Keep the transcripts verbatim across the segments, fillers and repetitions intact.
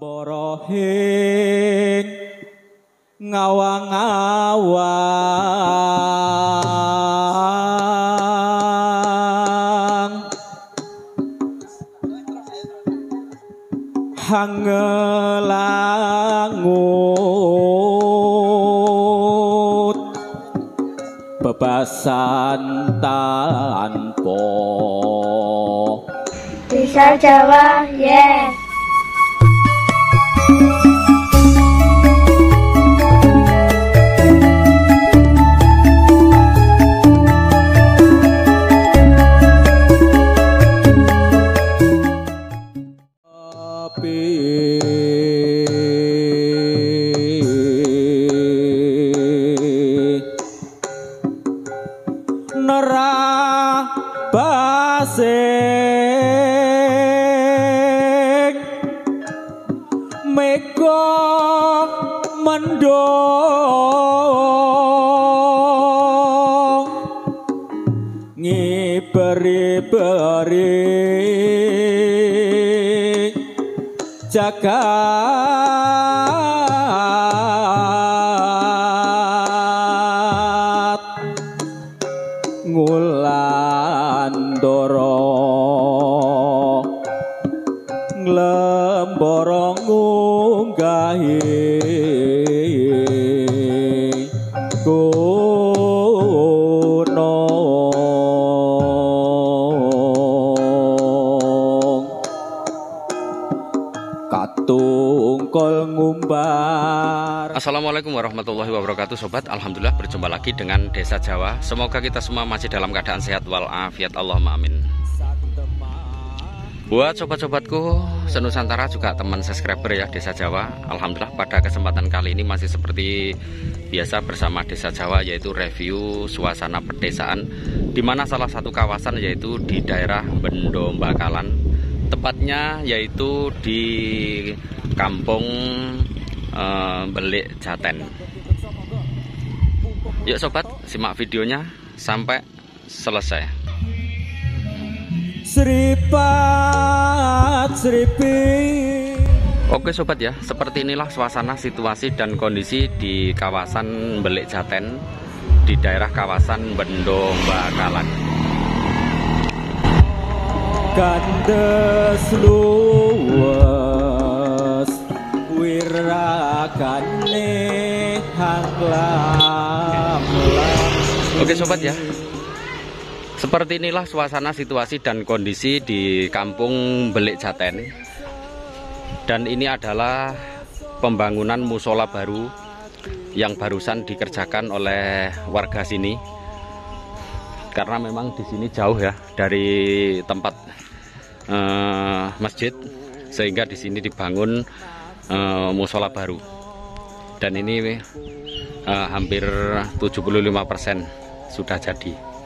Borohing ngawang-ngawang hangelangut bebasan tanpa Desa Jawa, yes. Nerah basing mega mendung ngiberi-beri jagat ngulandara nglembara ngunggahi gunung katungkol ngumbar. Assalamualaikum warahmatullahi wabarakatuh sobat. Alhamdulillah berjumpa lagi dengan Desa Jawa. Semoga kita semua masih dalam keadaan sehat walafiat, Allahumma amin. Buat sobat-sobatku senusantara juga teman subscriber ya Desa Jawa, alhamdulillah pada kesempatan kali ini masih seperti biasa bersama Desa Jawa, yaitu review suasana pedesaan di mana salah satu kawasan yaitu di daerah Bendo Bakalan, tepatnya yaitu di Kampung Uh, Belik Jaten. Yuk sobat, simak videonya sampai selesai. Seripat seripi. Oke sobat ya, seperti inilah suasana, situasi dan kondisi di kawasan Belik Jaten di daerah kawasan Bendo Bakalan. Gandes luwes wirakane hanglam. Oke sobat ya, seperti inilah suasana, situasi dan kondisi di Kampung Belik Jaten. Dan ini adalah pembangunan musola baru yang barusan dikerjakan oleh warga sini. Karena memang di sini jauh ya dari tempat uh, masjid, sehingga di sini dibangun Uh, musola baru. Dan ini uh, hampir tujuh puluh lima persen sudah jadi.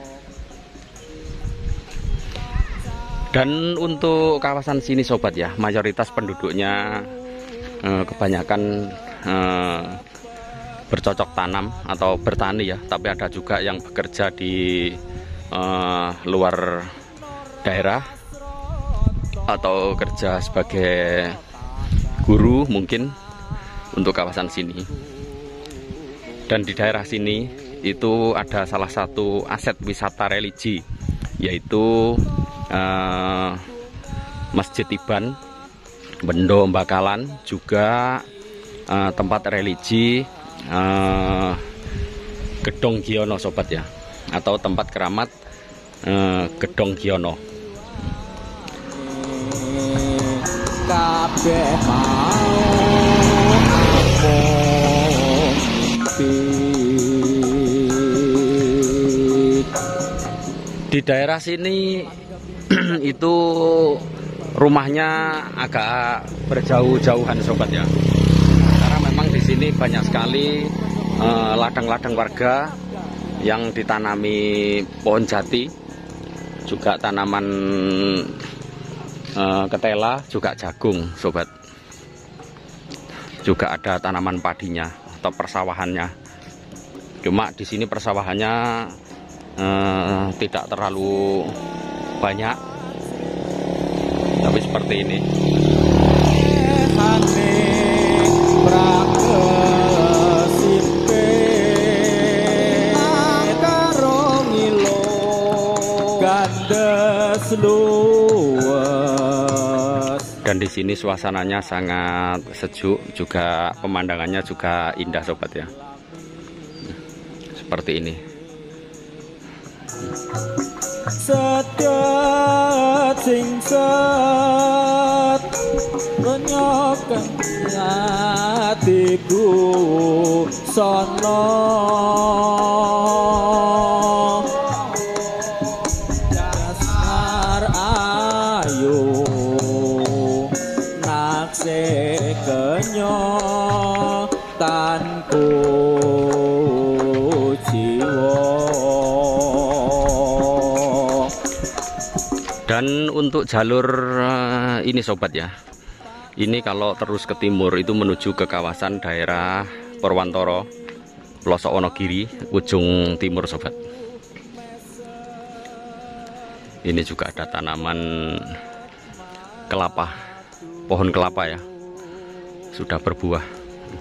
Dan untuk kawasan sini sobat ya, mayoritas penduduknya uh, kebanyakan uh, bercocok tanam atau bertani ya, tapi ada juga yang bekerja di uh, luar daerah atau kerja sebagai guru mungkin untuk kawasan sini. Dan di daerah sini itu ada salah satu aset wisata religi, yaitu uh, Masjid Iban Bendo Bakalan, juga uh, tempat religi uh, Gedong Giono sobat ya, atau tempat keramat uh, Gedong Giono. Kabeh mau di daerah sini itu rumahnya agak berjauh-jauhan sobat ya, karena memang di sini banyak sekali ladang-ladang uh, warga yang ditanami pohon jati, juga tanaman uh, ketela, juga jagung sobat, juga ada tanaman padinya atau persawahannya. Cuma di sini persawahannya eh, tidak terlalu banyak, tapi seperti ini. luwes. Dan di sini suasananya sangat sejuk, juga pemandangannya juga indah sobat ya. Seperti ini. Sedet sing set menyokan hatiku sono dasar ayu nakse kenyotanku jiwa. Dan untuk jalur uh, ini sobat ya, ini kalau terus ke timur itu menuju ke kawasan daerah Purwantoro, pelosok Wonogiri, ujung timur sobat. Ini juga ada tanaman kelapa, pohon kelapa ya, sudah berbuah.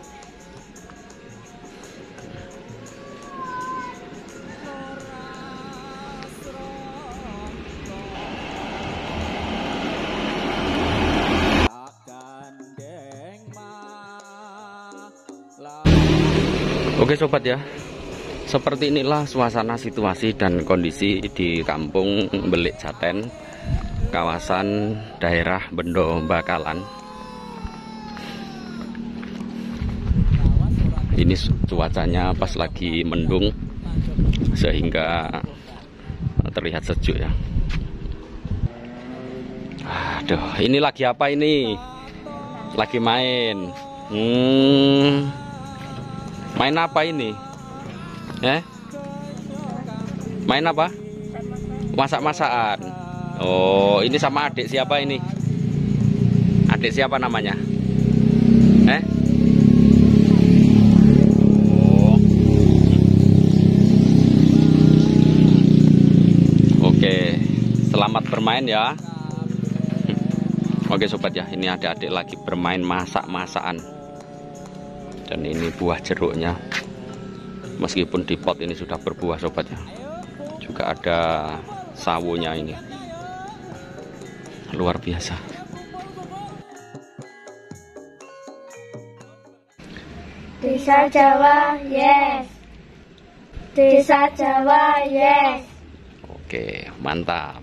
Oke sobat ya, seperti inilah suasana situasi dan kondisi di kampung Belik Jaten, kawasan daerah Bendo Bakalan. Ini cuacanya pas lagi mendung sehingga terlihat sejuk ya. Aduh, ini lagi apa ini? Lagi main. Hmm. Main apa ini? Eh? Main apa? Masak-masakan. Oh, ini sama adik siapa ini? Adik siapa namanya? Eh? Oh. Oke, selamat bermain ya. Oke sobat ya, ini adik-adik lagi bermain masak-masakan. Dan ini buah jeruknya, meskipun di pot ini sudah berbuah sobat ya. Juga ada sawunya ini, luar biasa. Desa Jawa, yes. Desa Jawa, yes. Oke, mantap.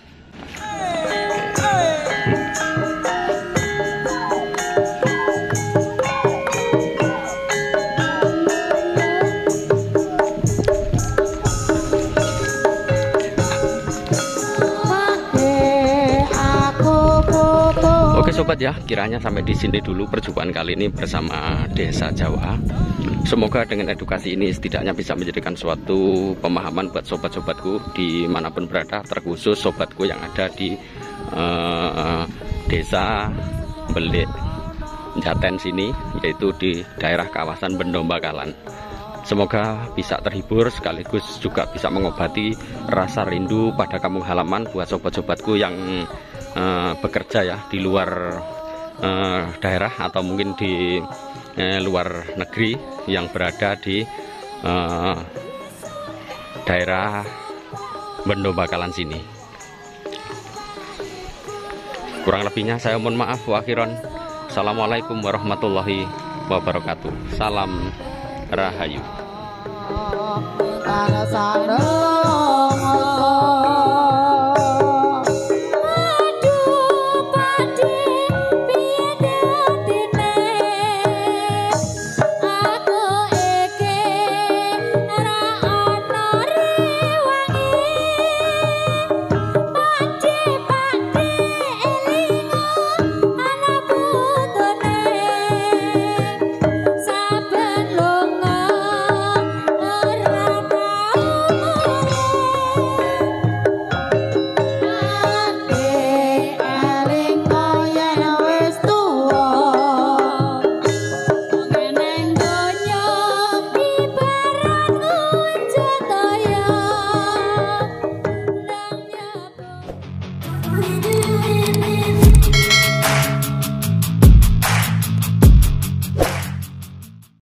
Oke sobat ya, kiranya sampai di sini dulu perjumpaan kali ini bersama Desa Jawa. Semoga dengan edukasi ini setidaknya bisa menjadikan suatu pemahaman buat sobat-sobatku dimanapun berada, terkhusus sobatku yang ada di uh, Desa Belik Jaten sini, yaitu di daerah kawasan Bendo Bakalan. Semoga bisa terhibur sekaligus juga bisa mengobati rasa rindu pada kampung halaman buat sobat-sobatku yang Uh, bekerja ya di luar uh, daerah atau mungkin di uh, luar negeri yang berada di uh, daerah Bendo Bakalan sini. Kurang lebihnya saya mohon maaf. Wa akhiron, assalamualaikum warahmatullahi wabarakatuh. Salam Rahayu.